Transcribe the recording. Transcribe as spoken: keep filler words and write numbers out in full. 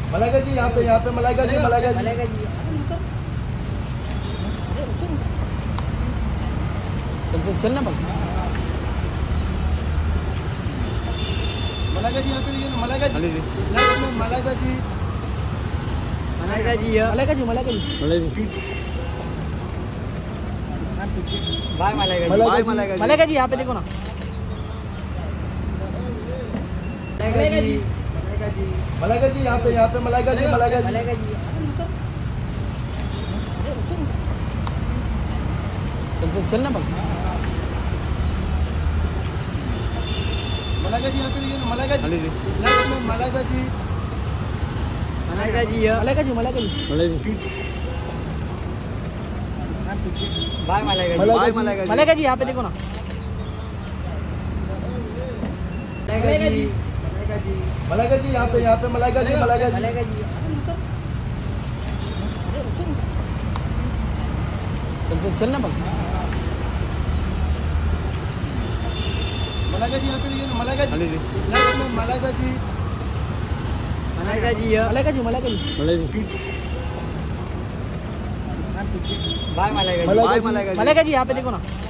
मलाइका जी यहाँ पे यहाँ पे मलाइका जी मलाइका जी चलना पड़ मलाइका जी यहाँ पे देखिए ना मलाइका जी मलाइका जी मलाइका जी मलाइका जी मलाइका जी बाय मलाइका जी बाय मलाइका जी मलाइका जी यहाँ पे देखो ना मलाइका जी मलाइका जी यहाँ पे यहाँ पे मलाइका जी मलाइका जी चलना पड़ मलाइका जी यहाँ पे देखिए ना मलाइका जी मलाइका जी मलाइका जी मलाइका जी मलाइका जी बाय मलाइका जी बाय मलाइका जी मलाइका जी यहाँ पे देखो ना मलाइका जी मलाइका जी यहाँ पे यहाँ पे मलाइका जी मलाइका जी चलना पड़ मलाइका जी यहाँ पे देखिए ना मलाइका जी मलाइका जी मलाइका जी मलाइका जी मलाइका जी बाय मलाइका जी बाय मलाइका जी मलाइका जी यहाँ पे देखो ना